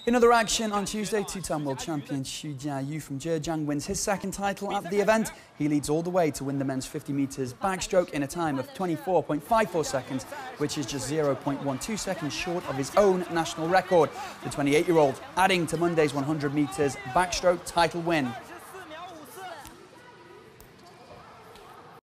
In other action on Tuesday, two-time world champion Xu Jiayu from Zhejiang wins his second title at the event. He leads all the way to win the men's 50 metres backstroke in a time of 24.54 seconds, which is just 0.12 seconds short of his own national record. The 28-year-old adding to Monday's 100 metres backstroke title win.